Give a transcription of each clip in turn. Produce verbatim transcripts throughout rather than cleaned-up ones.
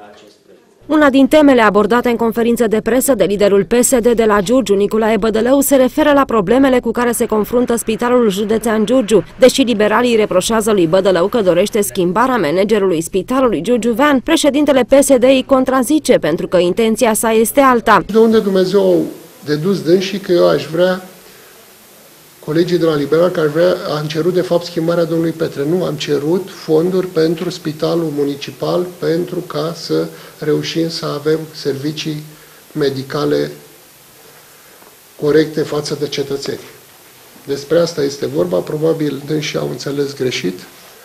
Una din temele abordate în conferință de presă de liderul P S D de la Giurgiu, Nicolae Bădălău, se referă la problemele cu care se confruntă Spitalul Județean Giurgiu, deși liberalii reproșează lui Bădălău că dorește schimbarea managerului Spitalului giurgiuvean, președintele P S D îi contrazice pentru că intenția sa este alta. De unde Dumnezeu au dedus dânsii că eu aș vrea, colegii de la liberal, că aș vrea, am cerut de fapt schimbarea domnului Petre. Nu, am cerut fonduri pentru spitalul municipal pentru ca să reușim să avem servicii medicale corecte față de cetățeni. Despre asta este vorba, probabil dânsii au înțeles greșit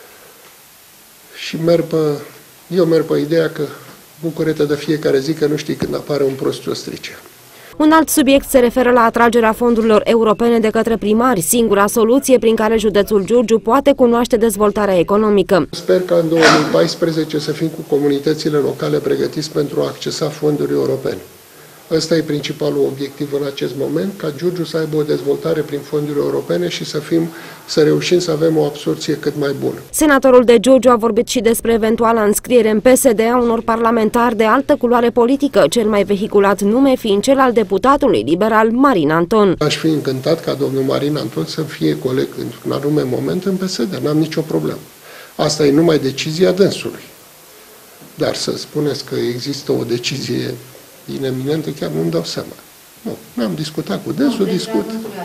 și merg pe, eu merg pe ideea că bucură-te de fiecare zi că nu știi când apare un prost ce o strice. Un alt subiect se referă la atragerea fondurilor europene de către primari, singura soluție prin care județul Giurgiu poate cunoaște dezvoltarea economică. Sper că în două mii paisprezece să fim cu comunitățile locale pregătiți pentru a accesa fonduri europene. Ăsta e principalul obiectiv în acest moment, ca Giurgiu să aibă o dezvoltare prin fonduri europene și să, fim, să reușim să avem o absorbție cât mai bună. Senatorul de Giurgiu a vorbit și despre eventuala înscriere în P S D a unor parlamentari de altă culoare politică, cel mai vehiculat nume fiind cel al deputatului liberal Marin Anton. Aș fi încântat ca domnul Marin Anton să fie coleg într-un anume moment în P S D, n-am nicio problemă. Asta e numai decizia dânsului. Dar să spuneți că există o decizie ineminentă, chiar nu-mi dau seama. Nu, n-am discutat cu dânsul, discut.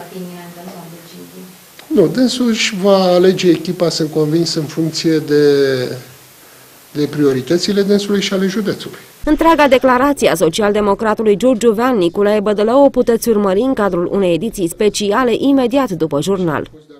Nu, dânsul își va alege echipa, sunt convins, în funcție de, de prioritățile dânsului și ale județului. Întreaga declarație a socialdemocratului giurgiuvean Nicolae Bădălău o puteți urmări în cadrul unei ediții speciale imediat după jurnal.